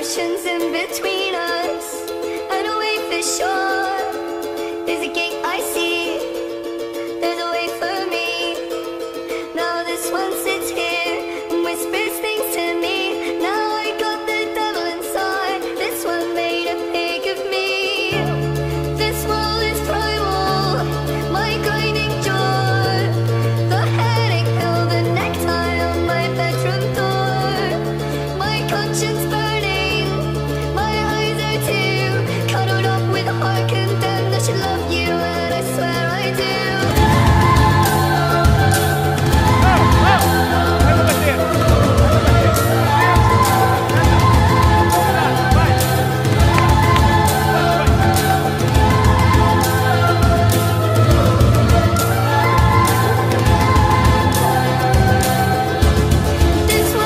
oceans in between us, and away for sure. There's a gate I see, there's a way for me. Now this one sits here and whispers things to me. Now I got the devil inside, this one made a pig of me. This world is primal, my grinding jaw, the headache pill, the necktie on my bedroom door. My conscience burns.